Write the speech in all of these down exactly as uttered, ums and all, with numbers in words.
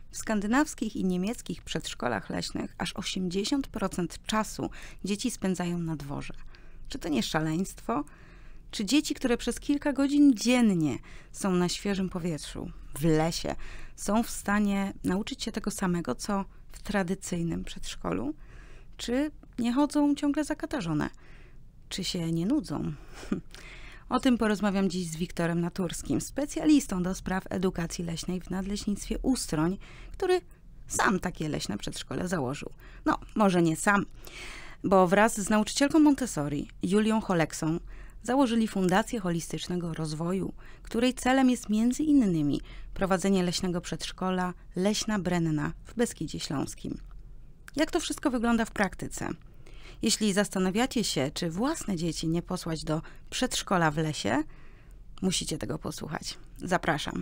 W skandynawskich i niemieckich przedszkolach leśnych aż osiemdziesiąt procent czasu dzieci spędzają na dworze. Czy to nie szaleństwo? Czy dzieci, które przez kilka godzin dziennie są na świeżym powietrzu, w lesie, są w stanie nauczyć się tego samego, co w tradycyjnym przedszkolu? Czy nie chodzą ciągle zakatarzone? Czy się nie nudzą? O tym porozmawiam dziś z Wiktorem Naturskim, specjalistą do spraw edukacji leśnej w Nadleśnictwie Ustroń, który sam takie leśne przedszkole założył. No, może nie sam, bo wraz z nauczycielką Montessori, Julią Choleksą, założyli Fundację Holistycznego Rozwoju, której celem jest między innymi prowadzenie leśnego przedszkola Leśna Brenna w Beskidzie Śląskim. Jak to wszystko wygląda w praktyce? Jeśli zastanawiacie się, czy własne dzieci nie posłać do przedszkola w lesie, musicie tego posłuchać. Zapraszam.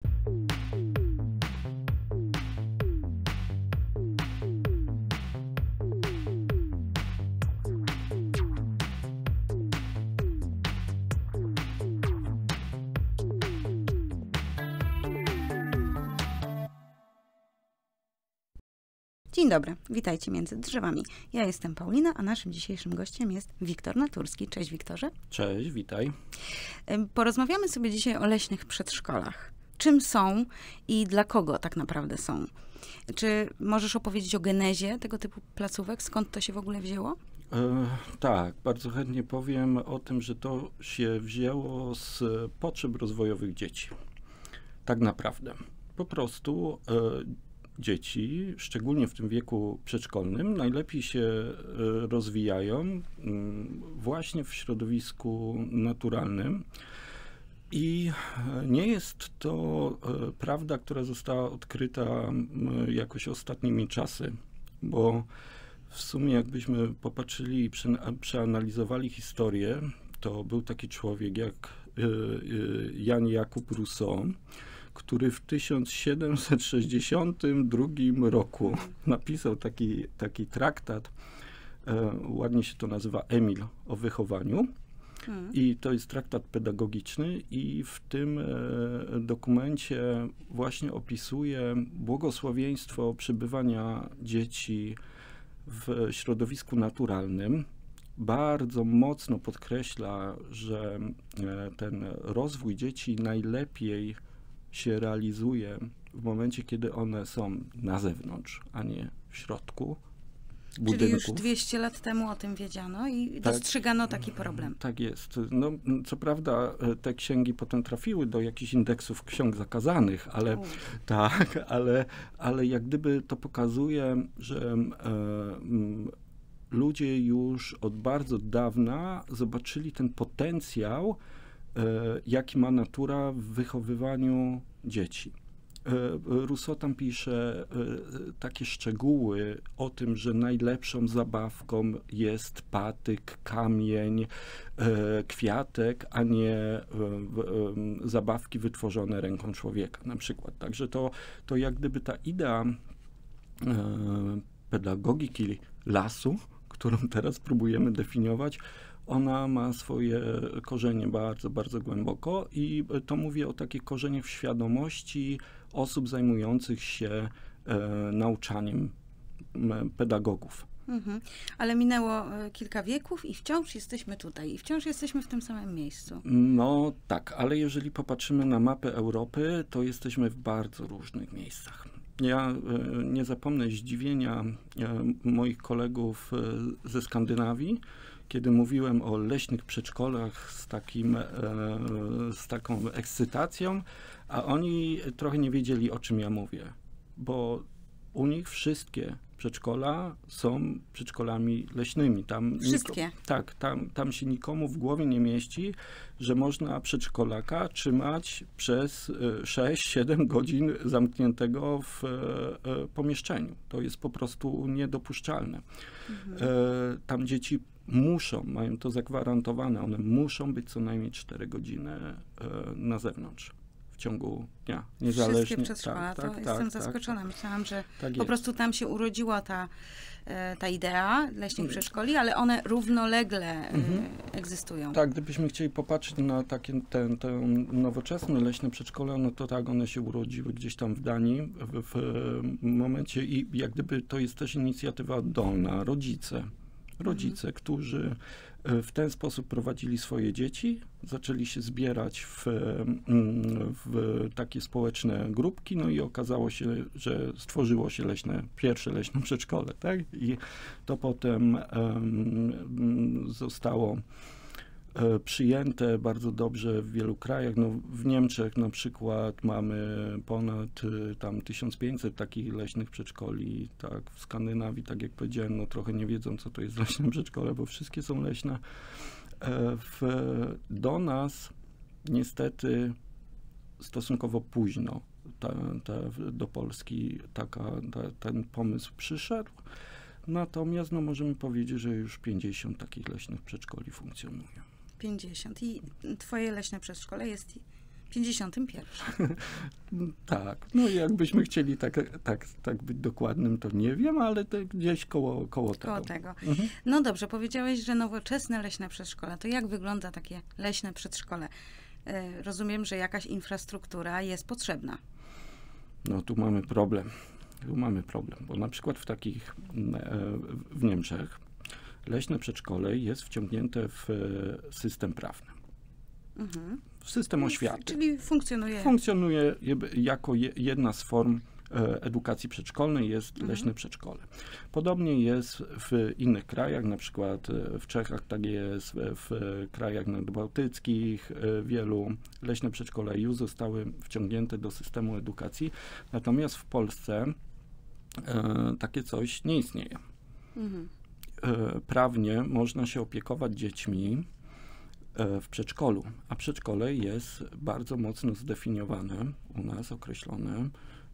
Dzień dobry, witajcie między drzewami. Ja jestem Paulina, a naszym dzisiejszym gościem jest Wiktor Naturski. Cześć Wiktorze. Cześć, witaj. Porozmawiamy sobie dzisiaj o leśnych przedszkolach. Czym są i dla kogo tak naprawdę są? Czy możesz opowiedzieć o genezie tego typu placówek? Skąd to się w ogóle wzięło? E, tak, bardzo chętnie powiem o tym, że to się wzięło z potrzeb rozwojowych dzieci. Tak naprawdę. Po prostu e, dzieci, szczególnie w tym wieku przedszkolnym, najlepiej się rozwijają właśnie w środowisku naturalnym. I nie jest to prawda, która została odkryta jakoś ostatnimi czasy, bo w sumie jakbyśmy popatrzyli i przeanalizowali historię, to był taki człowiek jak Jan Jakub Rousseau, który w tysiąc siedemset sześćdziesiątym drugim roku napisał taki, taki traktat, e, ładnie się to nazywa Emil o wychowaniu. Hmm. I to jest traktat pedagogiczny i w tym e, dokumencie właśnie opisuje błogosławieństwo przebywania dzieci w środowisku naturalnym. Bardzo mocno podkreśla, że e, ten rozwój dzieci najlepiej się realizuje w momencie, kiedy one są na zewnątrz, a nie w środku budynku. Czyli już dwieście lat temu o tym wiedziano i tak, dostrzegano taki problem. Tak jest. No, co prawda te księgi potem trafiły do jakichś indeksów ksiąg zakazanych, ale U. tak, ale, ale jak gdyby to pokazuje, że e, ludzie już od bardzo dawna zobaczyli ten potencjał, jaki ma natura w wychowywaniu dzieci. Rousseau tam pisze takie szczegóły o tym, że najlepszą zabawką jest patyk, kamień, kwiatek, a nie zabawki wytworzone ręką człowieka na przykład. Także to, to jak gdyby ta idea pedagogiki lasu, którą teraz próbujemy definiować, ona ma swoje korzenie bardzo, bardzo głęboko i to mówię o takich korzeniach w świadomości osób zajmujących się e, nauczaniem e, pedagogów. Mhm. Ale minęło kilka wieków i wciąż jesteśmy tutaj i wciąż jesteśmy w tym samym miejscu. No tak, ale jeżeli popatrzymy na mapę Europy, to jesteśmy w bardzo różnych miejscach. Ja e, nie zapomnę zdziwienia e, moich kolegów e, ze Skandynawii, kiedy mówiłem o leśnych przedszkolach z, takim, e, z taką ekscytacją, a oni trochę nie wiedzieli, o czym ja mówię, bo u nich wszystkie przedszkola są przedszkolami leśnymi. Tam wszystkie? Niko, tak, tam, tam się nikomu w głowie nie mieści, że można przedszkolaka trzymać przez sześć siedem godzin zamkniętego w e, pomieszczeniu. To jest po prostu niedopuszczalne. Mhm. E, tam dzieci muszą, mają to zagwarantowane, one muszą być co najmniej cztery godziny e, na zewnątrz, w ciągu dnia. Niezależnie. Wszystkie przedszkola, tak, to tak, jestem tak, zaskoczona. Tak, Myślałam, że tak po jest. prostu tam się urodziła ta, ta idea leśnych przedszkoli, ale one równolegle mhm. egzystują. Tak, gdybyśmy chcieli popatrzeć na takie te, te nowoczesne leśne przedszkola, no to tak, one się urodziły gdzieś tam w Danii w, w momencie i jak gdyby to jest też inicjatywa oddolna. Rodzice, rodzice, mhm. którzy w ten sposób prowadzili swoje dzieci, zaczęli się zbierać w, w takie społeczne grupki, no i okazało się, że stworzyło się leśne, pierwsze leśne przedszkole, tak? I to potem um, zostało przyjęte bardzo dobrze w wielu krajach. No, w Niemczech na przykład mamy ponad tam tysiąc pięćset takich leśnych przedszkoli, tak, w Skandynawii, tak jak powiedziałem, no trochę nie wiedzą, co to jest leśne przedszkole, bo wszystkie są leśne. W, do nas niestety stosunkowo późno ta, ta, do Polski taka, ta, ten pomysł przyszedł. Natomiast no, możemy powiedzieć, że już pięćdziesiąt takich leśnych przedszkoli funkcjonuje. pięćdziesiąt. I twoje leśne przedszkole jest pięćdziesiątym pierwszym. Tak. No jakbyśmy chcieli tak, tak, tak być dokładnym, to nie wiem, ale to gdzieś koło, koło tego. Koło tego. Mhm. No dobrze, powiedziałeś, że nowoczesne leśne przedszkola. To jak wygląda takie leśne przedszkole? Rozumiem, że jakaś infrastruktura jest potrzebna. No tu mamy problem. Tu mamy problem, bo na przykład w takich, w Niemczech leśne przedszkole jest wciągnięte w system prawny. Mhm. W system oświaty. Czyli funkcjonuje. Funkcjonuje jako jedna z form edukacji przedszkolnej jest mhm. leśne przedszkole. Podobnie jest w innych krajach, na przykład w Czechach tak jest, w krajach nadbałtyckich wielu leśne przedszkola już zostały wciągnięte do systemu edukacji, natomiast w Polsce e, takie coś nie istnieje. Mhm. E, prawnie można się opiekować dziećmi e, w przedszkolu, a przedszkole jest bardzo mocno zdefiniowane, u nas określone,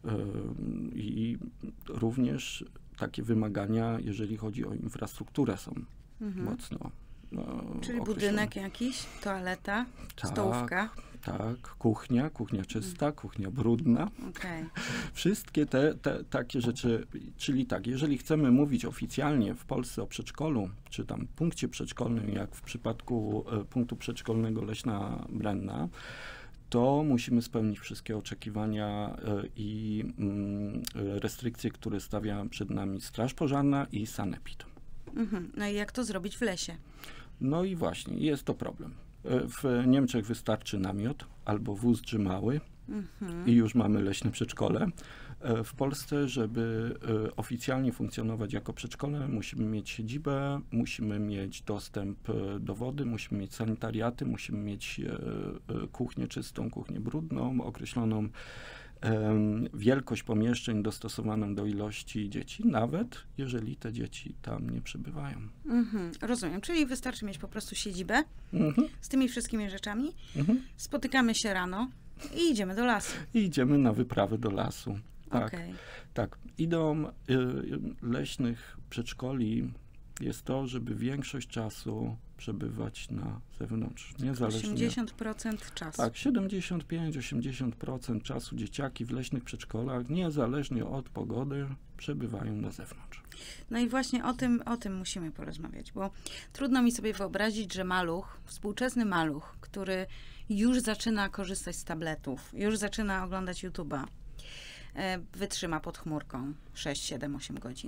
i również takie wymagania, jeżeli chodzi o infrastrukturę, są mhm. mocno no, Czyli określone. Budynek jakiś, toaleta, tak, stołówka. Tak, kuchnia, kuchnia czysta, mhm. kuchnia brudna. Okay. Wszystkie te, te takie rzeczy, czyli tak, jeżeli chcemy mówić oficjalnie w Polsce o przedszkolu, czy tam punkcie przedszkolnym, jak w przypadku e, punktu przedszkolnego Leśna Brenna, to musimy spełnić wszystkie oczekiwania i restrykcje, które stawia przed nami Straż Pożarna i Sanepid. Mhm. No i jak to zrobić w lesie? No i właśnie, jest to problem. W Niemczech wystarczy namiot albo wóz mały mhm. i już mamy leśne przedszkole. W Polsce, żeby oficjalnie funkcjonować jako przedszkole, musimy mieć siedzibę, musimy mieć dostęp do wody, musimy mieć sanitariaty, musimy mieć kuchnię czystą, kuchnię brudną, określoną wielkość pomieszczeń dostosowaną do ilości dzieci, nawet jeżeli te dzieci tam nie przebywają. Mhm, rozumiem, czyli wystarczy mieć po prostu siedzibę mhm. z tymi wszystkimi rzeczami, mhm. spotykamy się rano i idziemy do lasu. I idziemy na wyprawę do lasu. Tak, okay. tak. Idą y, leśnych przedszkoli jest to, żeby większość czasu przebywać na zewnątrz. Niezależnie. osiemdziesiąt procent czasu. Tak, siedemdziesiąt pięć do osiemdziesięciu procent czasu dzieciaki w leśnych przedszkolach, niezależnie od pogody, przebywają na zewnątrz. No i właśnie o tym, o tym musimy porozmawiać, bo trudno mi sobie wyobrazić, że maluch, współczesny maluch, który już zaczyna korzystać z tabletów, już zaczyna oglądać YouTube'a, wytrzyma pod chmurką sześć, siedem, osiem godzin.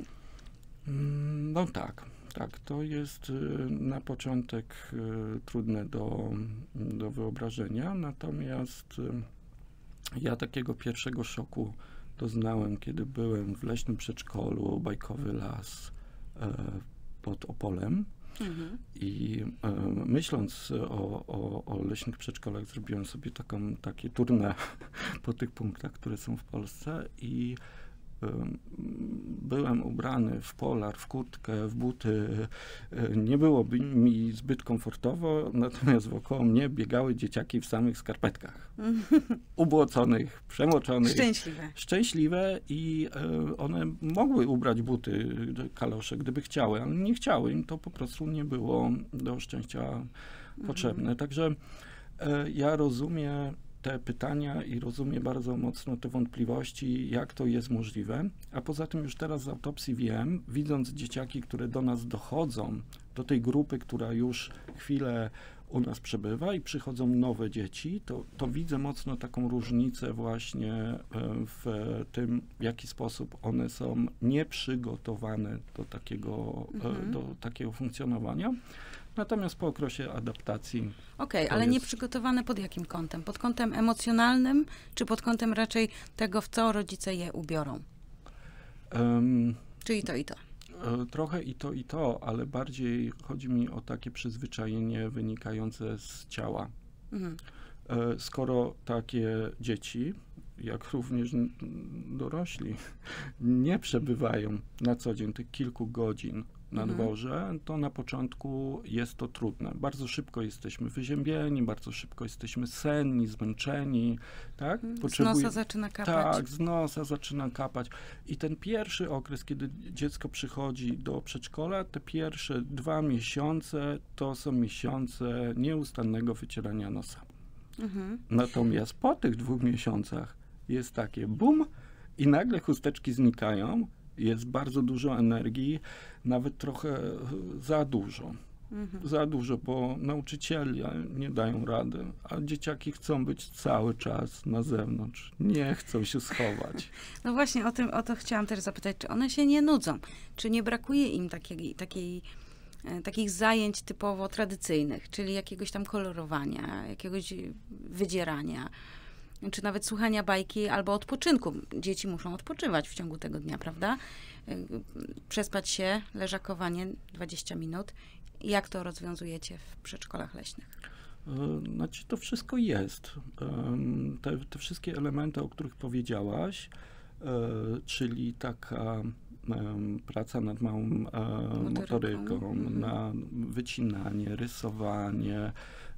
No tak, tak. To jest na początek trudne do, do wyobrażenia, natomiast ja takiego pierwszego szoku doznałem, kiedy byłem w leśnym przedszkolu Bajkowy Las pod Opolem. Mhm. I e, myśląc o, o, o leśnych przedszkolach, zrobiłem sobie taką, takie tournée po tych punktach, które są w Polsce i e, byłem ubrany w polar, w kurtkę, w buty. E, nie byłoby mi zbyt komfortowo, natomiast wokoło mnie biegały dzieciaki w samych skarpetkach. Ubłoconych, przemoczonych. Szczęśliwe. Szczęśliwe i e, one mogły ubrać buty, kalosze, gdyby chciały, ale nie chciały. Im to po prostu nie było do szczęścia potrzebne. Mhm. Także e, ja rozumiem te pytania i rozumie bardzo mocno te wątpliwości, jak to jest możliwe. A poza tym już teraz z autopsji wiem, widząc dzieciaki, które do nas dochodzą, do tej grupy, która już chwilę u nas przebywa i przychodzą nowe dzieci, to, to widzę mocno taką różnicę właśnie w tym, w jaki sposób one są nieprzygotowane do takiego, mhm. do takiego funkcjonowania. Natomiast po okresie adaptacji... Okej, okay, ale jest... nieprzygotowane pod jakim kątem? Pod kątem emocjonalnym, czy pod kątem raczej tego, w co rodzice je ubiorą? Um, czy i to, i to? Trochę i to, i to, ale bardziej chodzi mi o takie przyzwyczajenie wynikające z ciała. Mhm. Skoro takie dzieci, jak również dorośli, nie przebywają na co dzień tych kilku godzin na mhm. dworze, to na początku jest to trudne. Bardzo szybko jesteśmy wyziębieni, bardzo szybko jesteśmy senni, zmęczeni, tak? Potrzebuje... Z nosa zaczyna kapać. Tak, z nosa zaczyna kapać. I ten pierwszy okres, kiedy dziecko przychodzi do przedszkola, te pierwsze dwa miesiące to są miesiące nieustannego wycierania nosa. Mhm. Natomiast po tych dwóch miesiącach jest takie bum i nagle chusteczki znikają, jest bardzo dużo energii, nawet trochę za dużo. Mhm. Za dużo, bo nauczyciele nie dają rady, a dzieciaki chcą być cały czas na zewnątrz. Nie chcą się schować. No właśnie, o tym, o to chciałam też zapytać, czy one się nie nudzą? Czy nie brakuje im takiej, takiej, takich zajęć typowo tradycyjnych, czyli jakiegoś tam kolorowania, jakiegoś wydzierania, czy nawet słuchania bajki albo odpoczynku. Dzieci muszą odpoczywać w ciągu tego dnia, prawda? Przespać się, leżakowanie dwadzieścia minut. Jak to rozwiązujecie w przedszkolach leśnych? Znaczy, to wszystko jest. Te, te wszystkie elementy, o których powiedziałaś, czyli taka praca nad małą motoryką, motoryką mhm. na wycinanie, rysowanie,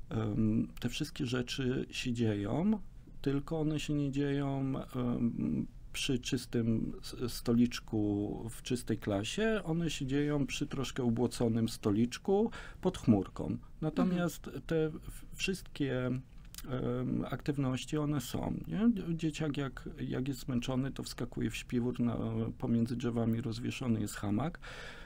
te wszystkie rzeczy się dzieją, tylko one się nie dzieją um, przy czystym stoliczku w czystej klasie, one się dzieją przy troszkę ubłoconym stoliczku pod chmurką. Natomiast mhm. te wszystkie um, aktywności, one są. Nie? Dzieciak jak, jak jest zmęczony, to wskakuje w śpiwór, na, pomiędzy drzewami rozwieszony jest hamak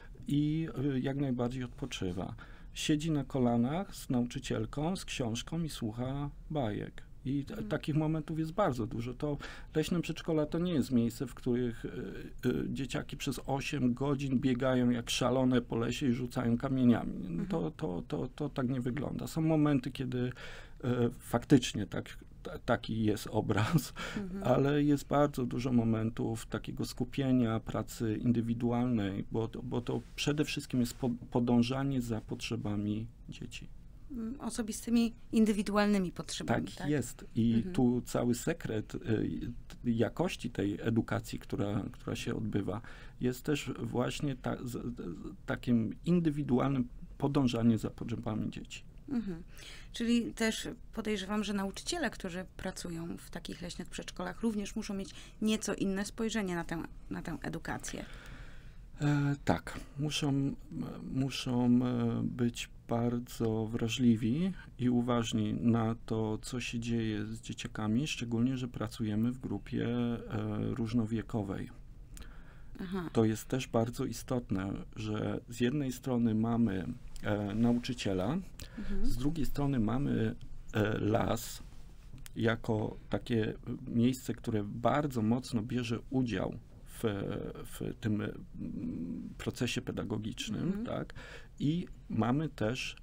i y, jak najbardziej odpoczywa. Siedzi na kolanach z nauczycielką, z książką i słucha bajek. I t- takich momentów jest bardzo dużo. To leśne przedszkola to nie jest miejsce, w których y, y, dzieciaki przez osiem godzin biegają jak szalone po lesie i rzucają kamieniami. Mhm. To, to, to, to tak nie wygląda. Są momenty, kiedy y, faktycznie tak, t- taki jest obraz, mhm. ale jest bardzo dużo momentów takiego skupienia, pracy indywidualnej, bo to, bo to przede wszystkim jest po- podążanie za potrzebami dzieci. Osobistymi, indywidualnymi potrzebami. Tak, tak? jest. I mhm. tu cały sekret y, jakości tej edukacji, która, która się odbywa, jest też właśnie ta, z, z, takim indywidualnym podążaniem za potrzebami dzieci. Mhm. Czyli też podejrzewam, że nauczyciele, którzy pracują w takich leśnych przedszkolach, również muszą mieć nieco inne spojrzenie na tę, na tę edukację. E, tak, muszą, muszą być bardzo wrażliwi i uważni na to, co się dzieje z dzieciakami, szczególnie, że pracujemy w grupie e, różnowiekowej. Aha. To jest też bardzo istotne, że z jednej strony mamy e, nauczyciela, mhm. z drugiej strony mamy e, las jako takie miejsce, które bardzo mocno bierze udział w, w tym procesie pedagogicznym, mhm. tak? I mamy też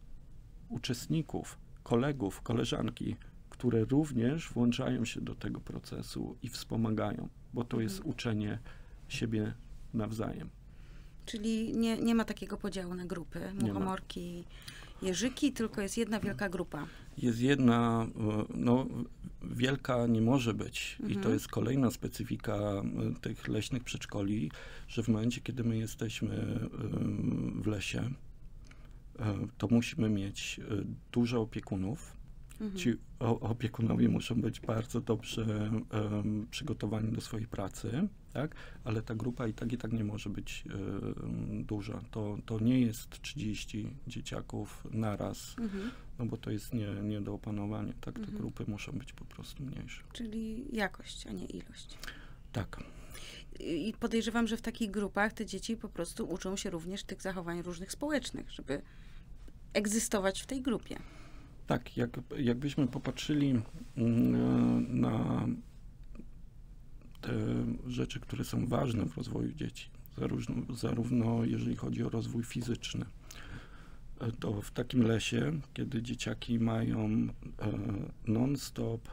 uczestników, kolegów, koleżanki, które również włączają się do tego procesu i wspomagają, bo to mhm. jest uczenie siebie nawzajem. Czyli nie, nie ma takiego podziału na grupy, muchomorki, jeżyki, tylko jest jedna wielka grupa. Jest jedna, no wielka nie może być mhm. i to jest kolejna specyfika tych leśnych przedszkoli, że w momencie, kiedy my jesteśmy w lesie, to musimy mieć dużo opiekunów, Mhm. Ci o, opiekunowie muszą być bardzo dobrze um, przygotowani do swojej pracy, tak? Ale ta grupa i tak i tak nie może być um, duża. To, to nie jest trzydzieści dzieciaków naraz, mhm. no bo to jest nie, nie do opanowania. Tak? Te mhm. grupy muszą być po prostu mniejsze. Czyli jakość, a nie ilość. Tak. I podejrzewam, że w takich grupach te dzieci po prostu uczą się również tych zachowań różnych społecznych, żeby egzystować w tej grupie. Tak, jak, jakbyśmy popatrzyli na te rzeczy, które są ważne w rozwoju dzieci, zarówno, zarówno jeżeli chodzi o rozwój fizyczny, to w takim lesie, kiedy dzieciaki mają non-stop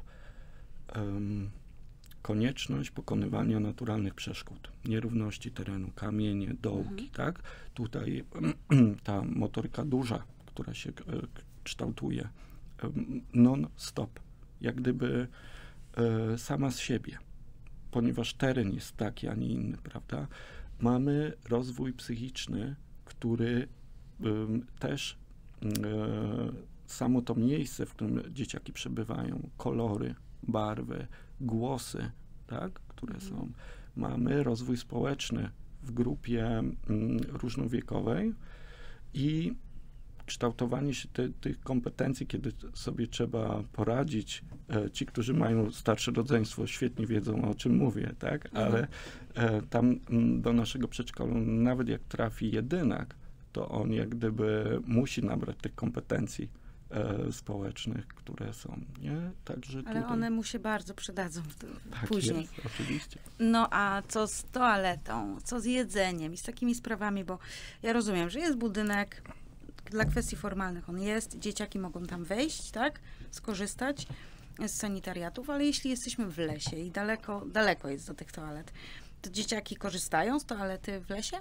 konieczność pokonywania naturalnych przeszkód, nierówności terenu, kamienie, dołki, mhm. tak? Tutaj ta motoryka duża, która się kształtuje non-stop, jak gdyby e, sama z siebie, ponieważ teren jest taki, a nie inny, prawda? Mamy rozwój psychiczny, który e, też e, samo to miejsce, w którym dzieciaki przebywają, kolory, barwy, głosy, tak, które mhm. są. Mamy rozwój społeczny w grupie m, różnowiekowej i kształtowanie się te, tych kompetencji, kiedy sobie trzeba poradzić. E, ci, którzy mają starsze rodzeństwo, świetnie wiedzą, o czym mówię, tak? Mhm. Ale e, tam m, do naszego przedszkola, nawet jak trafi jedynak, to on jak gdyby musi nabrać tych kompetencji e, społecznych, które są, nie? Także Ale tutaj... one mu się bardzo przydadzą w, tak później. Jest, oczywiście. No a co z toaletą, co z jedzeniem i z takimi sprawami, bo ja rozumiem, że jest budynek, dla kwestii formalnych on jest, dzieciaki mogą tam wejść, tak, skorzystać z sanitariatów, ale jeśli jesteśmy w lesie i daleko, daleko jest do tych toalet, to dzieciaki korzystają z toalety w lesie?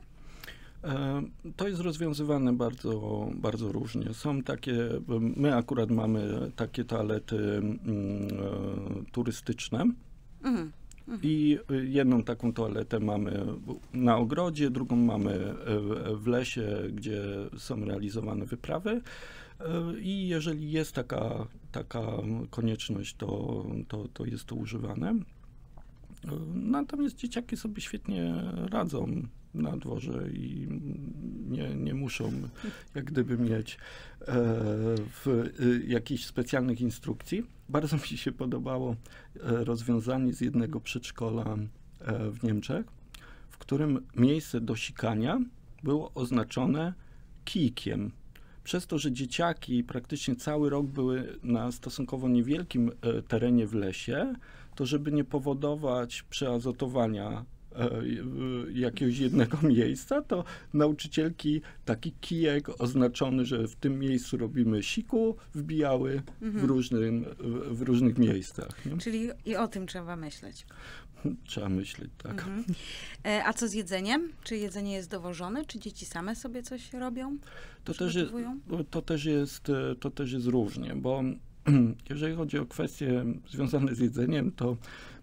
To jest rozwiązywane bardzo, bardzo różnie. Są takie, my akurat mamy takie toalety mm, turystyczne. Mhm. I jedną taką toaletę mamy na ogrodzie, drugą mamy w lesie, gdzie są realizowane wyprawy. I jeżeli jest taka, taka konieczność, to, to, to jest to używane. Natomiast dzieciaki sobie świetnie radzą na dworze i nie, nie muszą jak gdyby mieć e, w, e, jakichś specjalnych instrukcji. Bardzo mi się podobało e, rozwiązanie z jednego przedszkola e, w Niemczech, w którym miejsce do sikania było oznaczone kijkiem. Przez to, że dzieciaki praktycznie cały rok były na stosunkowo niewielkim e, terenie w lesie, to żeby nie powodować przeazotowania jakiegoś jednego miejsca, to nauczycielki taki kijek oznaczony, że w tym miejscu robimy siku, wbijały mhm. w, różnym, w różnych miejscach. Nie? Czyli i o tym trzeba myśleć. Trzeba myśleć, tak. Mhm. A co z jedzeniem? Czy jedzenie jest dowożone? Czy dzieci same sobie coś robią? To też, jest, to, też jest, to też jest różnie, bo jeżeli chodzi o kwestie związane z jedzeniem, to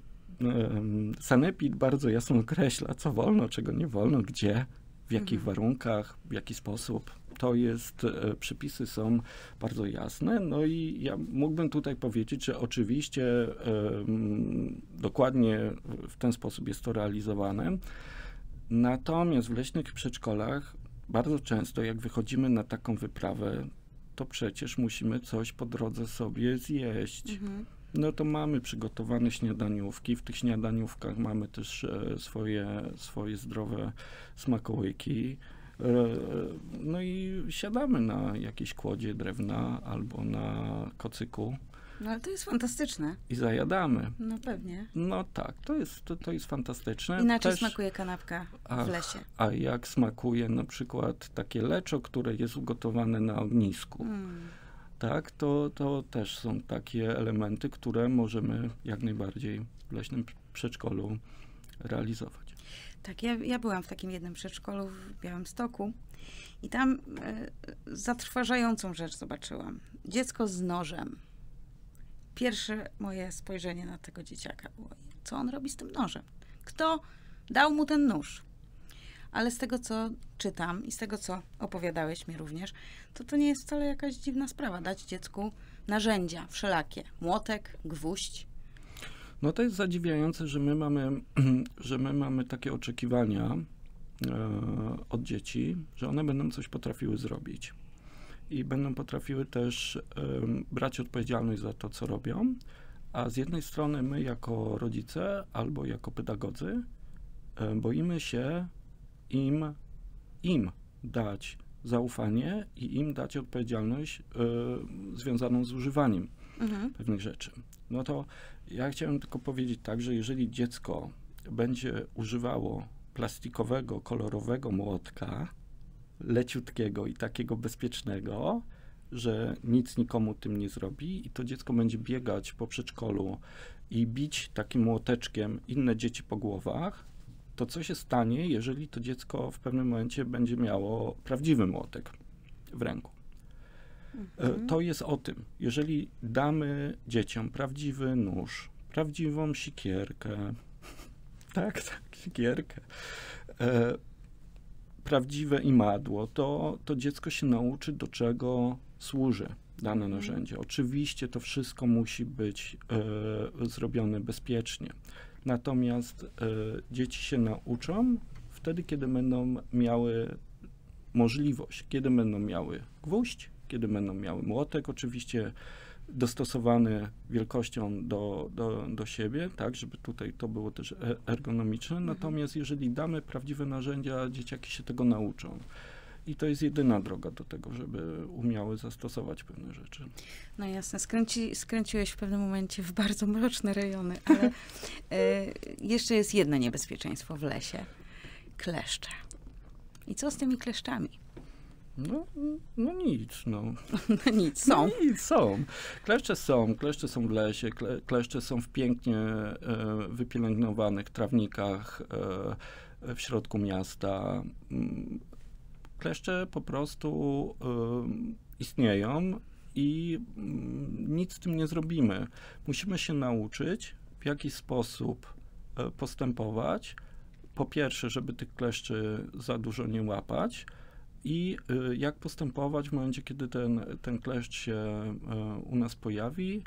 sanepid bardzo jasno określa, co wolno, czego nie wolno, gdzie, w jakich mhm. warunkach, w jaki sposób. To jest, przepisy są bardzo jasne. No i ja mógłbym tutaj powiedzieć, że oczywiście um, dokładnie w ten sposób jest to realizowane. Natomiast w leśnych przedszkolach bardzo często, jak wychodzimy na taką wyprawę, to przecież musimy coś po drodze sobie zjeść. Mhm. No to mamy przygotowane śniadaniówki. W tych śniadaniówkach mamy też e, swoje, swoje zdrowe smakołyki. E, no i siadamy na jakiejś kłodzie drewna albo na kocyku. No ale to jest fantastyczne. I zajadamy. No pewnie. No tak, to jest, to, to jest fantastyczne. Inaczej też, smakuje kanapka w lesie. A, a jak smakuje na przykład takie leczo, które jest ugotowane na ognisku. Mm. Tak, to, to też są takie elementy, które możemy jak najbardziej w leśnym przedszkolu realizować. Tak, ja, ja byłam w takim jednym przedszkolu w Białymstoku i tam y, zatrważającą rzecz zobaczyłam. Dziecko z nożem. Pierwsze moje spojrzenie na tego dzieciaka było, co on robi z tym nożem? Kto dał mu ten nóż? Ale z tego, co czytam i z tego, co opowiadałeś mi również, to to nie jest wcale jakaś dziwna sprawa. Dać dziecku narzędzia wszelakie, młotek, gwóźdź. No to jest zadziwiające, że my mamy, że my mamy takie oczekiwania e, od dzieci, że one będą coś potrafiły zrobić. I będą potrafiły też e, brać odpowiedzialność za to, co robią. A z jednej strony my jako rodzice albo jako pedagodzy e, boimy się im, im dać zaufanie i im dać odpowiedzialność y, związaną z używaniem mhm. pewnych rzeczy. No to ja chciałem tylko powiedzieć tak, że jeżeli dziecko będzie używało plastikowego, kolorowego młotka, leciutkiego i takiego bezpiecznego, że nic nikomu tym nie zrobi i to dziecko będzie biegać po przedszkolu i bić takim młoteczkiem inne dzieci po głowach, to co się stanie, jeżeli to dziecko w pewnym momencie będzie miało prawdziwy młotek w ręku. Mhm. To jest o tym, jeżeli damy dzieciom prawdziwy nóż, prawdziwą sikierkę, tak, tak, sikierkę, e, prawdziwe imadło, to, to dziecko się nauczy, do czego służy dane mhm. narzędzie. Oczywiście to wszystko musi być e, zrobione bezpiecznie. Natomiast e, dzieci się nauczą wtedy, kiedy będą miały możliwość, kiedy będą miały gwóźdź, kiedy będą miały młotek, oczywiście dostosowany wielkością do, do, do siebie, tak, żeby tutaj to było też ergonomiczne. Natomiast jeżeli damy prawdziwe narzędzia, dzieciaki się tego nauczą. I to jest jedyna droga do tego, żeby umiały zastosować pewne rzeczy. No jasne, skręci, skręciłeś w pewnym momencie w bardzo mroczne rejony, ale e, jeszcze jest jedno niebezpieczeństwo w lesie. Kleszcze. I co z tymi kleszczami? No, no nic, no. no nic, są. No nic, są. Kleszcze są, kleszcze są w lesie, kle, kleszcze są w pięknie e, wypielęgnowanych trawnikach e, w środku miasta. Kleszcze po prostu y, istnieją i y, nic z tym nie zrobimy. Musimy się nauczyć, w jaki sposób y, postępować. Po pierwsze, żeby tych kleszczy za dużo nie łapać i y, jak postępować w momencie, kiedy ten, ten kleszcz się y, u nas pojawi,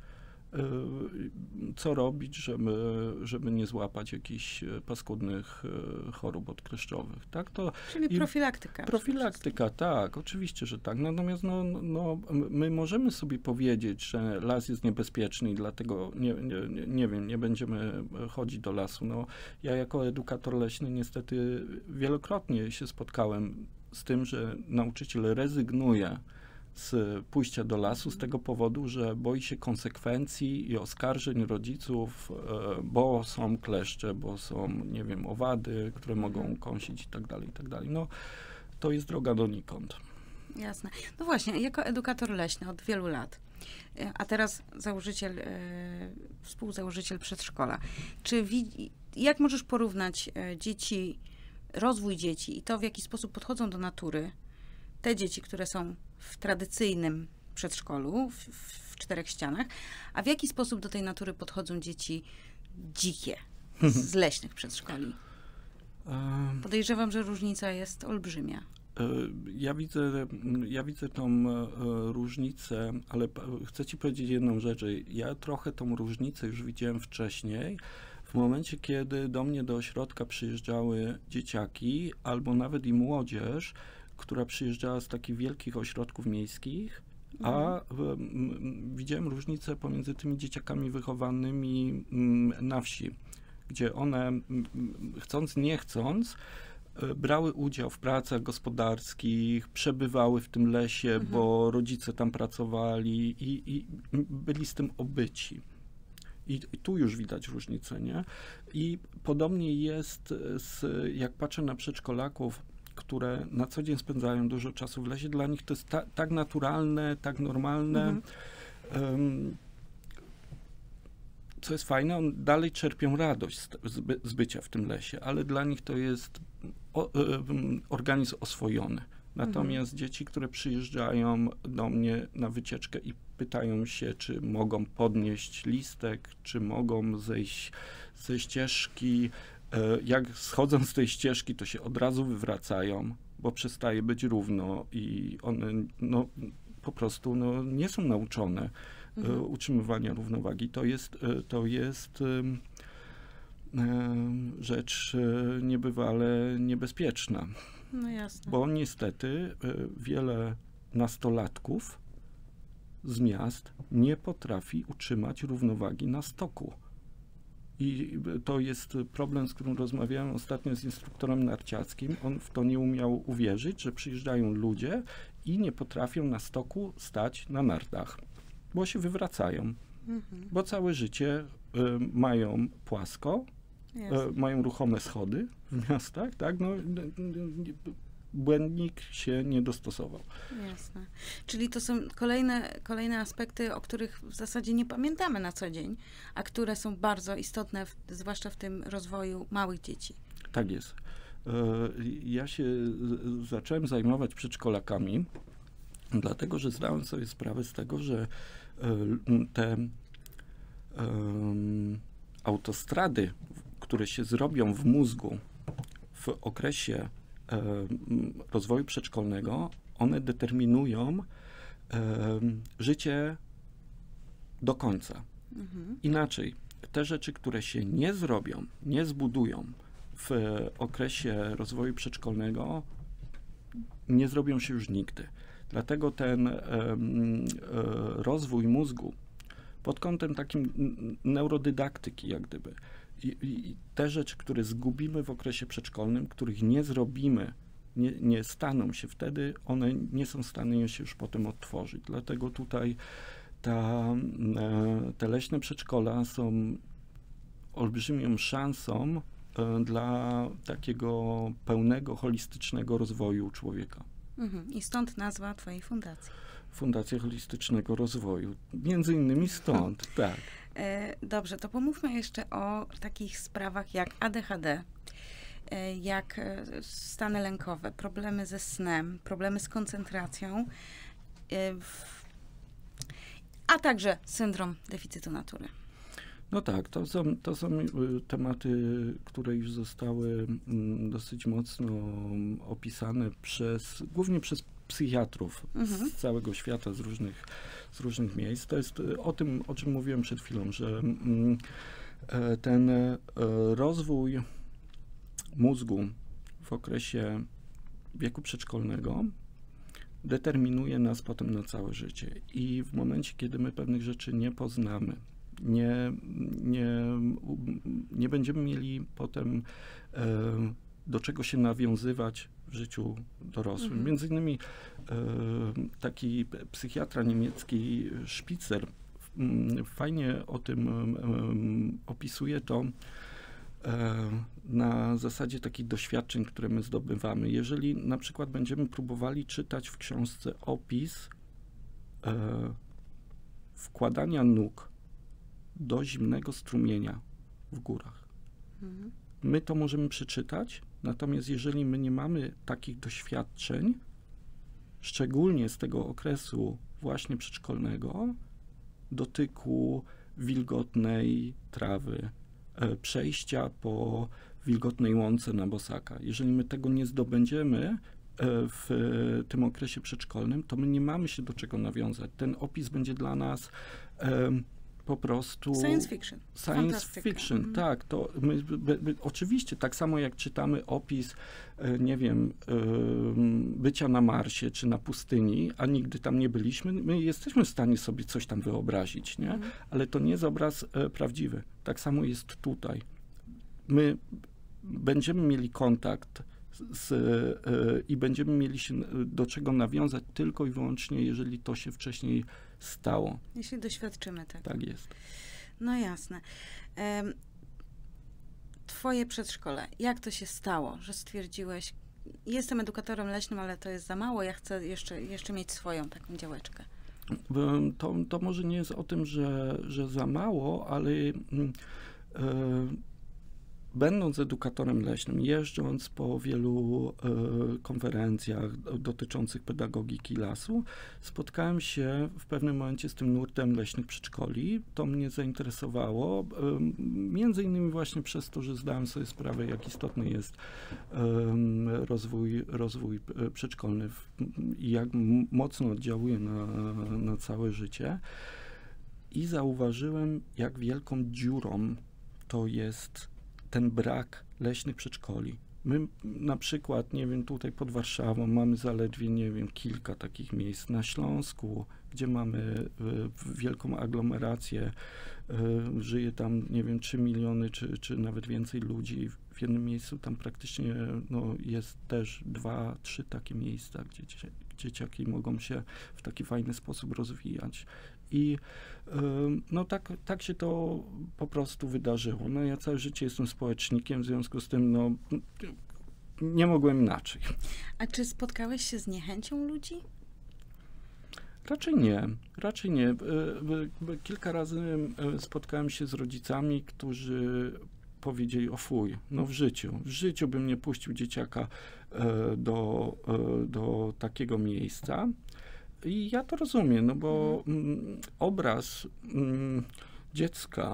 co robić, żeby, żeby nie złapać jakichś paskudnych chorób odkleszczowych, tak? To Czyli profilaktyka. Profilaktyka, tak, oczywiście, że tak. Natomiast no, no, my możemy sobie powiedzieć, że las jest niebezpieczny i dlatego nie, nie, nie wiem, nie będziemy chodzić do lasu. No, ja jako edukator leśny niestety wielokrotnie się spotkałem z tym, że nauczyciel rezygnuje z pójścia do lasu z tego powodu, że boi się konsekwencji i oskarżeń rodziców, bo są kleszcze, bo są, nie wiem, owady, które mogą kąsić i tak dalej, i tak dalej. No, to jest droga donikąd. Jasne. No właśnie, jako edukator leśny od wielu lat, a teraz założyciel, e, współzałożyciel przedszkola, czy widzi, jak możesz porównać e, dzieci, rozwój dzieci i to, w jaki sposób podchodzą do natury, te dzieci, które są w tradycyjnym przedszkolu, w, w czterech ścianach, a w jaki sposób do tej natury podchodzą dzieci dzikie, z leśnych przedszkoli? Podejrzewam, że różnica jest olbrzymia. Ja widzę, ja widzę tą różnicę, ale chcę ci powiedzieć jedną rzecz. Ja trochę tą różnicę już widziałem wcześniej, w momencie, kiedy do mnie do ośrodka przyjeżdżały dzieciaki, albo nawet i młodzież, która przyjeżdżała z takich wielkich ośrodków miejskich, a m, widziałem różnicę pomiędzy tymi dzieciakami wychowanymi m, na wsi, gdzie one, m, chcąc nie chcąc, brały udział w pracach gospodarskich, przebywały w tym lesie, mhm. bo rodzice tam pracowali i, i byli z tym obyci. I, I tu już widać różnicę, nie? I podobnie jest, z, jak patrzę na przedszkolaków, które na co dzień spędzają dużo czasu w lesie, dla nich to jest ta, tak naturalne, tak normalne. Mhm. Um, co jest fajne, on dalej czerpią radość z, z, by, z bycia w tym lesie, ale dla nich to jest o, um, organizm oswojony. Natomiast mhm. dzieci, które przyjeżdżają do mnie na wycieczkę i pytają się, czy mogą podnieść listek, czy mogą zejść ze ścieżki, jak schodzą z tej ścieżki, to się od razu wywracają, bo przestaje być równo i one no, po prostu no, nie są nauczone mhm. utrzymywania równowagi. To jest, to jest rzecz niebywale niebezpieczna. No jasne. Bo niestety wiele nastolatków z miast nie potrafi utrzymać równowagi na stoku. I to jest problem, z którym rozmawiałem ostatnio z instruktorem narciarskim. On w to nie umiał uwierzyć, że przyjeżdżają ludzie i nie potrafią na stoku stać na nartach, bo się wywracają. Mhm. Bo całe życie y, mają płasko, y, mają ruchome schody w miastach, tak? No, y, y, y, błędnik się nie dostosował. Jasne. Czyli to są kolejne, kolejne aspekty, o których w zasadzie nie pamiętamy na co dzień, a które są bardzo istotne, w, zwłaszcza w tym rozwoju małych dzieci. Tak jest. Ja się zacząłem zajmować przedszkolakami, dlatego że zdałem sobie sprawę z tego, że te um, autostrady, które się zrobią w mózgu w okresie rozwoju przedszkolnego, one determinują um, życie do końca. Mhm. Inaczej, te rzeczy, które się nie zrobią, nie zbudują w okresie rozwoju przedszkolnego, nie zrobią się już nigdy. Dlatego ten um, rozwój mózgu pod kątem takim neurodydaktyki, jak gdyby, I, i te rzeczy, które zgubimy w okresie przedszkolnym, których nie zrobimy, nie, nie staną się wtedy, one nie są w stanie się już potem odtworzyć. Dlatego tutaj ta, te leśne przedszkola są olbrzymią szansą dla takiego pełnego, holistycznego rozwoju człowieka. Mhm. I stąd nazwa twojej fundacji. Fundacja Holistycznego Rozwoju. Między innymi stąd, tak. Dobrze, to pomówmy jeszcze o takich sprawach jak A D H D, jak stany lękowe, problemy ze snem, problemy z koncentracją, a także syndrom deficytu natury. No tak, to są, to są tematy, które już zostały dosyć mocno opisane przez, głównie przez psychiatrów mhm. z całego świata, z różnych, z różnych miejsc. To jest o tym, o czym mówiłem przed chwilą, że ten rozwój mózgu w okresie wieku przedszkolnego determinuje nas potem na całe życie. I w momencie, kiedy my pewnych rzeczy nie poznamy, nie, nie, nie będziemy mieli potem do czego się nawiązywać w życiu dorosłym. Mhm. Między innymi e, taki psychiatra niemiecki Spitzer m, fajnie o tym m, opisuje to e, na zasadzie takich doświadczeń, które my zdobywamy. Jeżeli na przykład będziemy próbowali czytać w książce opis e, wkładania nóg do zimnego strumienia w górach. Mhm. My to możemy przeczytać, natomiast jeżeli my nie mamy takich doświadczeń, szczególnie z tego okresu właśnie przedszkolnego, dotyku wilgotnej trawy, e, przejścia po wilgotnej łące na bosaka, jeżeli my tego nie zdobędziemy e, w tym okresie przedszkolnym, to my nie mamy się do czego nawiązać. Ten opis będzie dla nas e, po prostu... Science fiction. Science Fantastyka. fiction, mhm. tak. To my, by, by, oczywiście, tak samo jak czytamy opis, e, nie wiem, e, bycia na Marsie czy na pustyni, a nigdy tam nie byliśmy, my jesteśmy w stanie sobie coś tam wyobrazić, nie? Mhm. Ale to nie jest obraz e, prawdziwy. Tak samo jest tutaj. My będziemy mieli kontakt z, e, i będziemy mieli się do czego nawiązać tylko i wyłącznie, jeżeli to się wcześniej stało. Jeśli doświadczymy tego. Tak jest. No jasne. Um, twoje przedszkole, jak to się stało, że stwierdziłeś, jestem edukatorem leśnym, ale to jest za mało, ja chcę jeszcze, jeszcze mieć swoją taką działeczkę? To, to może nie jest o tym, że, że za mało, ale yy, będąc edukatorem leśnym, jeżdżąc po wielu y, konferencjach dotyczących pedagogiki lasu, spotkałem się w pewnym momencie z tym nurtem leśnych przedszkoli. To mnie zainteresowało, y, między innymi właśnie przez to, że zdałem sobie sprawę, jak istotny jest y, rozwój, rozwój przedszkolny i jak mocno oddziałuje na, na całe życie. i zauważyłem, jak wielką dziurą to jest ten brak leśnych przedszkoli. My na przykład, nie wiem, tutaj pod Warszawą mamy zaledwie, nie wiem, kilka takich miejsc. Na Śląsku, gdzie mamy y, wielką aglomerację, y, żyje tam, nie wiem, trzy miliony, czy, czy nawet więcej ludzi. W jednym miejscu tam praktycznie no, jest też dwa, trzy takie miejsca, gdzie dzie- dzieciaki mogą się w taki fajny sposób rozwijać. I y, no tak, tak się to po prostu wydarzyło. No ja całe życie jestem społecznikiem, w związku z tym no, nie mogłem inaczej. A czy spotkałeś się z niechęcią ludzi? Raczej nie, raczej nie. Y, y, y, Kilka razy y, spotkałem się z rodzicami, którzy powiedzieli, o fuj, no w życiu, w życiu bym nie puścił dzieciaka y, do, y, do takiego miejsca. I ja to rozumiem, no bo mm, obraz mm, dziecka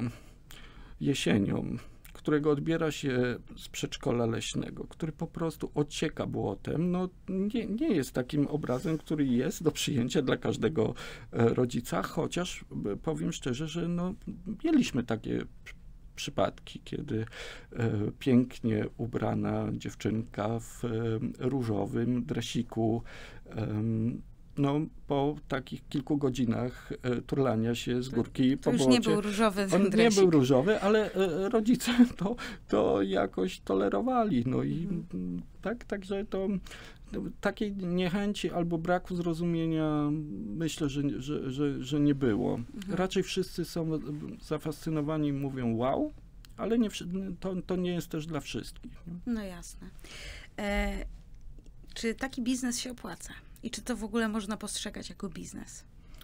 jesienią, którego odbiera się z przedszkola leśnego, który po prostu ocieka błotem, no nie, nie jest takim obrazem, który jest do przyjęcia dla każdego e, rodzica, chociaż e, powiem szczerze, że no, mieliśmy takie przy- przypadki, kiedy e, pięknie ubrana dziewczynka w e, różowym dresiku em, no, po takich kilku godzinach e, turlania się z górki To po już błocie. nie był różowy On nie dresik. był różowy, ale e, rodzice to, to jakoś tolerowali. No i Mhm. mm, tak, także to no, takiej niechęci albo braku zrozumienia myślę, że, że, że, że nie było. Mhm. Raczej wszyscy są zafascynowani i mówią wow, ale nie, wszy- to, to nie jest też dla wszystkich. nie? No jasne. E, czy taki biznes się opłaca? I czy to w ogóle można postrzegać jako biznes?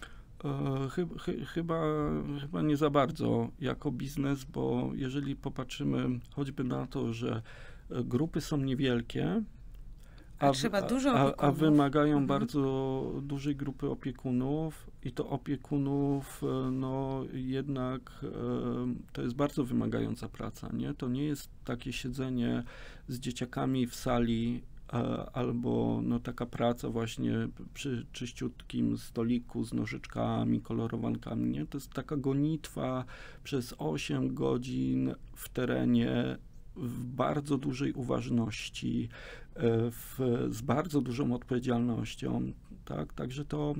E, chy, chy, chyba, chyba nie za bardzo jako biznes, bo jeżeli popatrzymy choćby na to, że e, grupy są niewielkie, A w- trzeba dużo a, a opiekunów. wymagają Mhm. bardzo dużej grupy opiekunów i to opiekunów, e, no jednak e, to jest bardzo wymagająca praca, nie? To nie jest takie siedzenie z dzieciakami w sali e, albo no taka praca właśnie przy czyściutkim stoliku z nożyczkami, kolorowankami, nie? To jest taka gonitwa przez osiem godzin w terenie w bardzo dużej uważności, e, w, z bardzo dużą odpowiedzialnością, tak? Także to,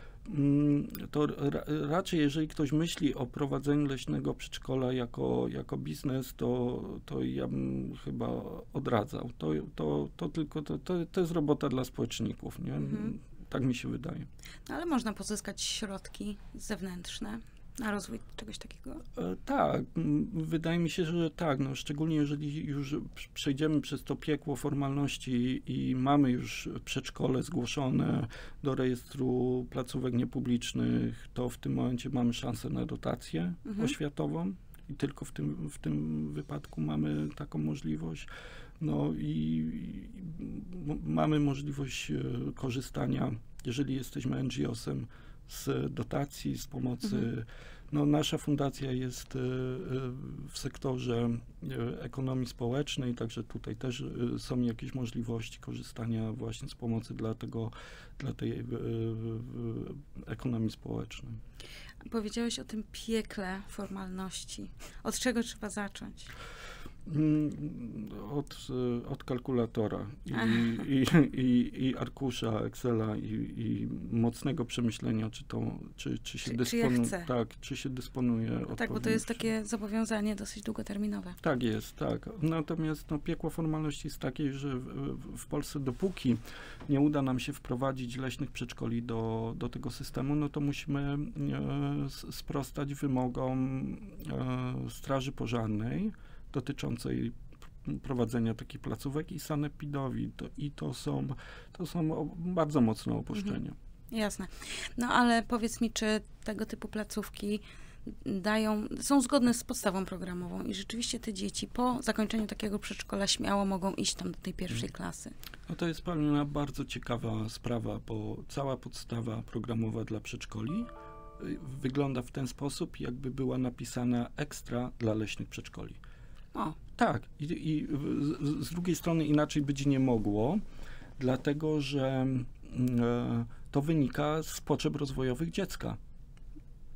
mm, to ra, raczej jeżeli ktoś myśli o prowadzeniu leśnego przedszkola jako, jako biznes, to, to ja bym chyba odradzał. To, to, to tylko, to, to, to jest robota dla społeczników, nie? Mhm. Tak mi się wydaje. No, ale można pozyskać środki zewnętrzne na rozwój czegoś takiego. E, Tak, m, wydaje mi się, że tak, no, szczególnie jeżeli już p- przejdziemy przez to piekło formalności i mamy już przedszkole zgłoszone do rejestru placówek niepublicznych, to w tym momencie mamy szansę na dotację Mhm. oświatową i tylko w tym, w tym wypadku mamy taką możliwość. No i, i m- mamy możliwość e, korzystania, jeżeli jesteśmy en dżi o-sem, z dotacji, z pomocy. Mhm. No, nasza fundacja jest e, e, w sektorze e, ekonomii społecznej, także tutaj też e, są jakieś możliwości korzystania właśnie z pomocy dla tego, dla tej e, e, ekonomii społecznej. Powiedziałeś o tym piekle formalności. Od czego trzeba zacząć? Mm, Od, e, od kalkulatora i, Ach. i, i, i arkusza Excela i, i mocnego przemyślenia, czy to, czy, czy się Czy- czy ja dysponuje, chcę. tak, czy się dysponuje Tak, bo to odpowiednim jest takie zobowiązanie dosyć długoterminowe. Tak jest, tak. Natomiast no, piekło formalności jest takie, że w, w- w Polsce dopóki nie uda nam się wprowadzić leśnych przedszkoli do, do tego systemu, no to musimy e, s- sprostać wymogom e, Straży Pożarnej dotyczącej p- prowadzenia takich placówek i sanepidowi. To, I to są, to są o- bardzo mocne opuszczenia. Jasne. No ale powiedz mi, czy tego typu placówki dają, są zgodne z podstawą programową i rzeczywiście te dzieci po zakończeniu takiego przedszkola śmiało mogą iść tam do tej pierwszej klasy. No to jest Paulina bardzo ciekawa sprawa, bo cała podstawa programowa dla przedszkoli y, wygląda w ten sposób, jakby była napisana ekstra dla leśnych przedszkoli. O, Tak, i, i z, z drugiej strony inaczej być nie mogło, dlatego że mm, e, to wynika z potrzeb rozwojowych dziecka.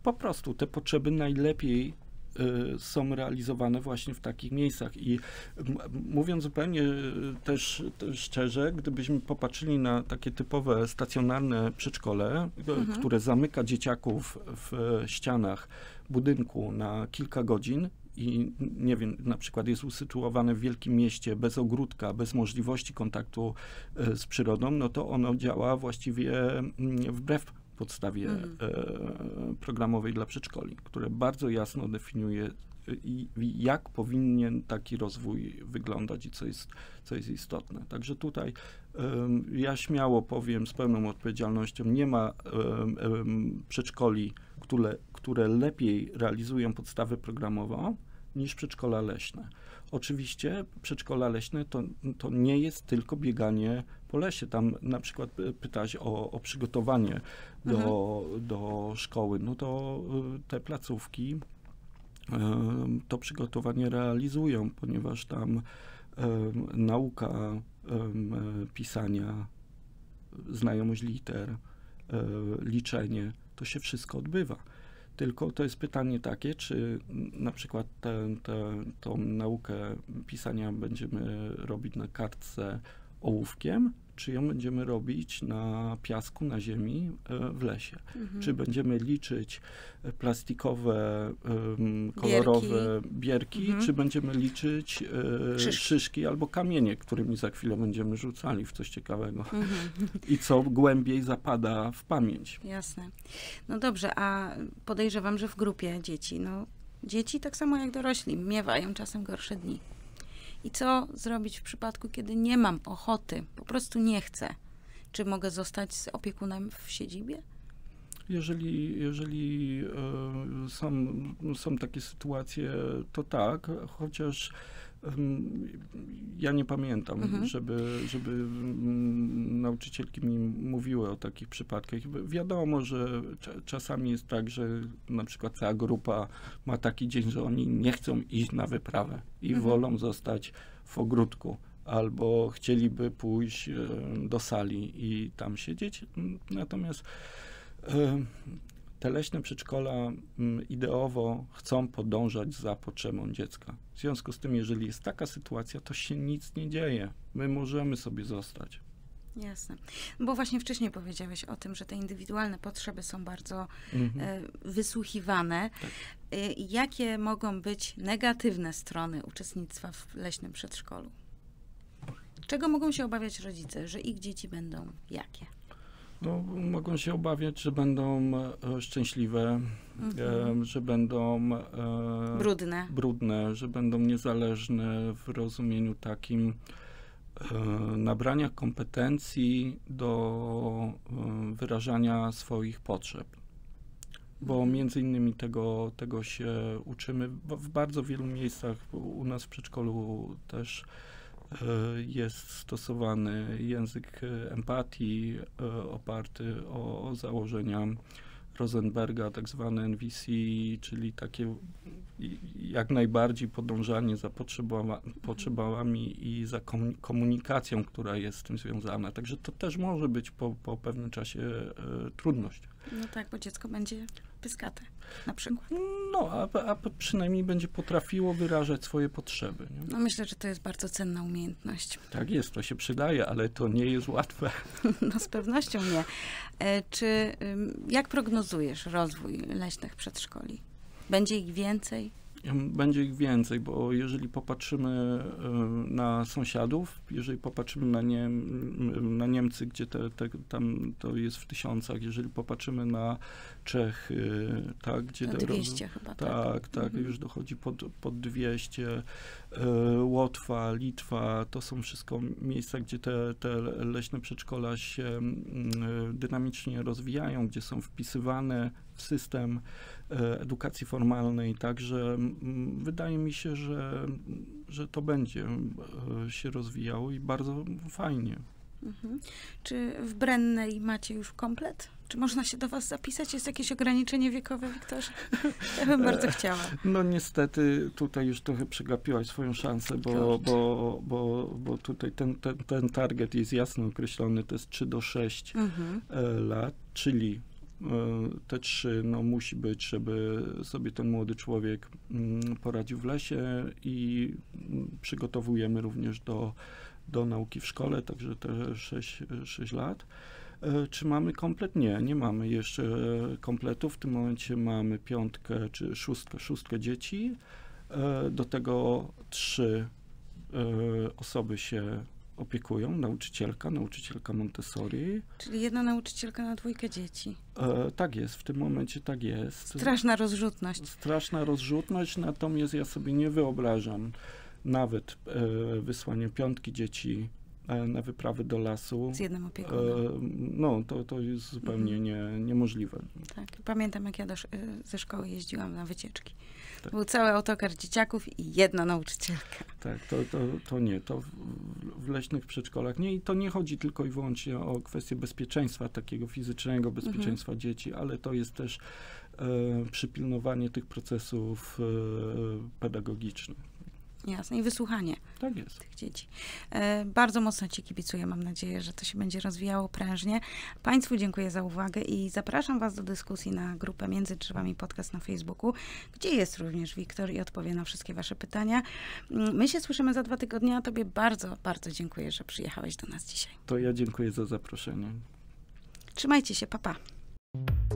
po prostu te potrzeby najlepiej y, są realizowane właśnie w takich miejscach. I m, mówiąc zupełnie też, też szczerze, gdybyśmy popatrzyli na takie typowe stacjonarne przedszkole, mhm. które zamyka dzieciaków w ścianach budynku na kilka godzin, i nie wiem, na przykład jest usytuowane w wielkim mieście, bez ogródka, bez możliwości kontaktu e, z przyrodą, no to ono działa właściwie m, wbrew podstawie mm. e, programowej dla przedszkoli, które bardzo jasno definiuje, i, jak powinien taki rozwój wyglądać i co jest, co jest istotne. Także tutaj um, ja śmiało powiem z pełną odpowiedzialnością, nie ma um, um, przedszkoli, które, które lepiej realizują podstawę programową niż przedszkola leśne. Oczywiście przedszkola leśne to, to nie jest tylko bieganie po lesie. Tam na przykład pytać o, o przygotowanie do, mhm. do szkoły. No to te placówki to przygotowanie realizują, ponieważ tam um, nauka um, pisania, znajomość liter, um, liczenie, to się wszystko odbywa. Tylko to jest pytanie takie, czy na przykład tę, tę, tą naukę pisania będziemy robić na kartce ołówkiem, czy ją będziemy robić na piasku, na ziemi, w lesie. Mhm. Czy będziemy liczyć plastikowe, um, kolorowe bierki, bierki mhm. czy będziemy liczyć e, szyszki. szyszki albo kamienie, którymi za chwilę będziemy rzucali w coś ciekawego. Mhm. I co głębiej zapada w pamięć. Jasne. No dobrze, a podejrzewam, że w grupie dzieci, no dzieci tak samo jak dorośli, miewają czasem gorsze dni. I co zrobić w przypadku, kiedy nie mam ochoty, po prostu nie chcę? Czy mogę zostać z opiekunem w siedzibie? Jeżeli, jeżeli e, są, są takie sytuacje, to tak, chociaż um, ja nie pamiętam, mhm. żeby, żeby um, nauczycielki mi mówiły o takich przypadkach. Wiadomo, że cz- czasami jest tak, że na przykład cała grupa ma taki dzień, że oni nie chcą iść na wyprawę i mhm. wolą zostać w ogródku. Albo chcieliby pójść e, do sali i tam siedzieć. Natomiast te leśne przedszkola ideowo chcą podążać za potrzebą dziecka. W związku z tym, jeżeli jest taka sytuacja, to się nic nie dzieje. My możemy sobie zostać. Jasne. Bo właśnie wcześniej powiedziałeś o tym, że te indywidualne potrzeby są bardzo mhm. e, wysłuchiwane. Tak. E, jakie mogą być negatywne strony uczestnictwa w leśnym przedszkolu? Czego mogą się obawiać rodzice, że ich dzieci będą jakie? No, mogą się obawiać, że będą e, szczęśliwe, mhm. e, że będą e, brudne. brudne, że będą niezależne w rozumieniu takim e, nabrania kompetencji do e, wyrażania swoich potrzeb. Bo mhm. między innymi tego, tego się uczymy w, w bardzo wielu miejscach. U nas w przedszkolu też jest stosowany język empatii oparty o założenia Rosenberga, tak zwane N V C, czyli takie jak najbardziej podążanie za potrzeba, potrzebami i za komunikacją, która jest z tym związana. Także to też może być po, po pewnym czasie e, trudność. No tak, bo dziecko będzie pyskate na przykład. No, a, a przynajmniej będzie potrafiło wyrażać swoje potrzeby. Nie? No myślę, że to jest bardzo cenna umiejętność. Tak jest, to się przydaje, ale to nie jest łatwe. No z pewnością nie. E, czy, jak prognozujesz rozwój leśnych przedszkoli? Będzie ich więcej? Będzie ich więcej, bo jeżeli popatrzymy na sąsiadów, jeżeli popatrzymy na, Niem, na Niemcy, gdzie te, te, tam to jest w tysiącach, jeżeli popatrzymy na Czechy, tak, gdzie... No dwieście roz... chyba, tak. Tak, tak, mhm. już dochodzi pod, pod dwieście. Łotwa, Litwa, to są wszystko miejsca, gdzie te, te leśne przedszkola się dynamicznie rozwijają, gdzie są wpisywane w system edukacji formalnej, także wydaje mi się, że, że to będzie się rozwijało i bardzo fajnie. Mhm. Czy w Brennej macie już komplet? Czy można się do was zapisać? Jest jakieś ograniczenie wiekowe, Wiktorze? Ja bym bardzo chciała. No niestety tutaj już trochę przegapiłaś swoją szansę, bo, bo, bo, bo tutaj ten, ten, ten target jest jasno określony, to jest trzy do sześciu mhm. lat, czyli te trzy no, musi być, żeby sobie ten młody człowiek poradził w lesie i przygotowujemy również do, do nauki w szkole, także te sześć lat. Czy mamy komplet? Nie, nie mamy jeszcze kompletu. W tym momencie mamy piątkę czy szóstkę, szóstkę dzieci. Do tego trzy osoby się opiekują, nauczycielka, nauczycielka Montessori. Czyli jedna nauczycielka na dwójkę dzieci. E, tak jest, w tym momencie tak jest. Straszna rozrzutność. Straszna rozrzutność, natomiast ja sobie nie wyobrażam nawet e, wysłania piątki dzieci e, na wyprawy do lasu. Z jednym opiekunem. E, no, to, to jest zupełnie nie, niemożliwe. Tak, pamiętam, jak ja do, ze szkoły jeździłam na wycieczki. Tak. Był cały autokar dzieciaków i jedna nauczycielka. Tak, to, to, to nie, to w, w leśnych przedszkolach nie i to nie chodzi tylko i wyłącznie o kwestię bezpieczeństwa, takiego fizycznego bezpieczeństwa mhm. dzieci, ale to jest też e, przypilnowanie tych procesów e, pedagogicznych. Jasne, i wysłuchanie tak jest. tych dzieci. E, bardzo mocno ci kibicuję, mam nadzieję, że to się będzie rozwijało prężnie. Państwu dziękuję za uwagę i zapraszam was do dyskusji na grupę Między Drzewami Podcast na Facebooku, gdzie jest również Wiktor i odpowie na wszystkie wasze pytania. My się słyszymy za dwa tygodnie, a tobie bardzo, bardzo dziękuję, że przyjechałeś do nas dzisiaj. To ja dziękuję za zaproszenie. Trzymajcie się, pa pa.